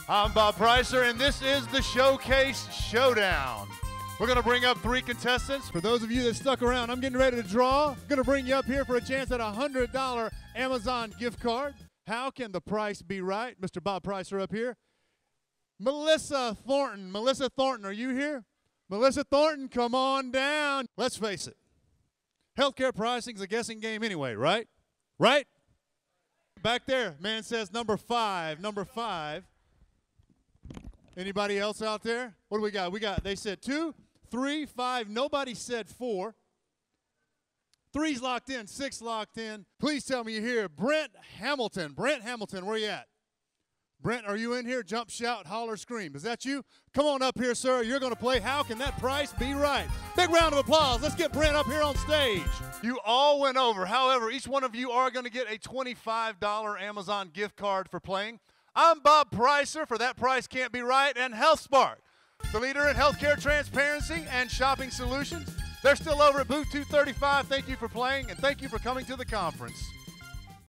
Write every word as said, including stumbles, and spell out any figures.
I'm Bob Pricer, and this is the Showcase Showdown. We're going to bring up three contestants. For those of you that stuck around, I'm getting ready to draw. I'm going to bring you up here for a chance at a one hundred dollar Amazon gift card. How can the price be right? Mister Bob Pricer up here. Melissa Thornton. Melissa Thornton, are you here? Melissa Thornton, come on down. Let's face it. Healthcare pricing is a guessing game anyway, right? Right? Back there, man says number five. Number five. Anybody else out there? What do we got? We got, they said two, three, five. Nobody said four. Three's locked in, six locked in. Please tell me you're here. Brent Hamilton. Brent Hamilton, where you at? Brent, are you in here? Jump, shout, holler, scream. Is that you? Come on up here, sir. You're going to play How Can That Price Be Right? Big round of applause. Let's get Brent up here on stage. You all went over. However, each one of you are going to get a twenty-five dollar Amazon gift card for playing. I'm Bob Pricer for That Price Can't Be Right, and HealthSpark, the leader in healthcare transparency and shopping solutions. They're still over at booth two thirty-five. Thank you for playing, and thank you for coming to the conference.